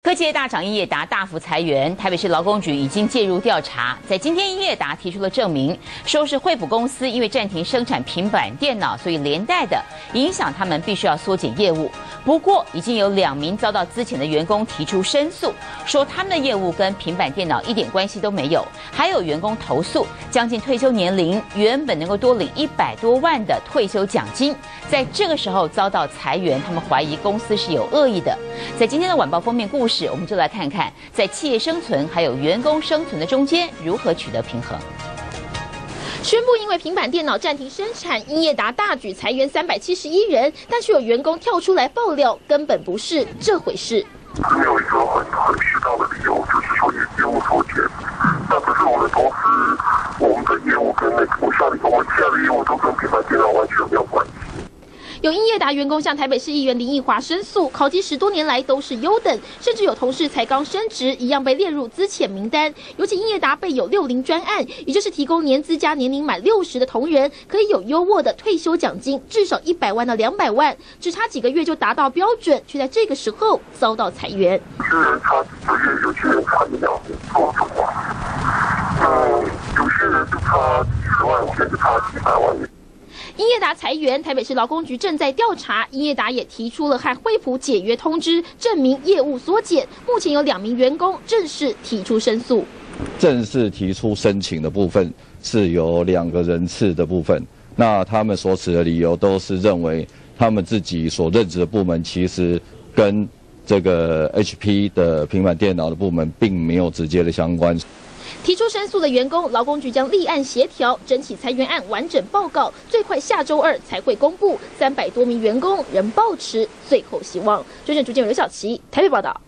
科技业大厂英业达大幅裁员，台北市劳工局已经介入调查。在今天，英业达提出了证明，说是惠普公司因为暂停生产平板电脑，所以连带的影响他们必须要缩减业务。不过，已经有2名遭到资遣的员工提出申诉，说他们的业务跟平板电脑一点关系都没有。还有员工投诉，将近退休年龄，原本能够多领100多万的退休奖金，在这个时候遭到裁员，他们怀疑公司是有恶意的。在今天的晚报封面故事，我们就来看看，在企业生存还有员工生存的中间，如何取得平衡。 宣布因为平板电脑暂停生产，英业达大举裁员371人，但是有员工跳出来爆料，根本不是这回事。 没有一个很适当的理由，就是说业务缩减。那可是我们公司，我们的业务跟我下的业务都跟平板电脑完全没有关系。 有英业达员工向台北市议员林奕华申诉，考绩10多年来都是优等，甚至有同事才刚升职，一样被列入资遣名单。尤其英业达备有60专案，也就是提供年资加年龄满60的同仁，可以有优渥的退休奖金，至少100万到200万，只差几个月就达到标准，却在这个时候遭到裁员。 有些人差几个月，有些人差1、2年做主啊。有些人就差几十万，有些人就差几百万。 英业达裁员，台北市劳工局正在调查。英业达也提出了和惠普解约通知，证明业务缩减。目前有2名员工正式提出申诉。 正式提出申请的部分是有2个人次的部分，那他们所持的理由都是认为他们自己所任职的部门其实跟这个 HP 的平板电脑的部门并没有直接的相关。 提出申诉的员工，劳工局将立案协调，整起裁员案完整报告，最快下周2才会公布。300多名员工仍抱持最后希望。中正主记者刘晓琪台北报道。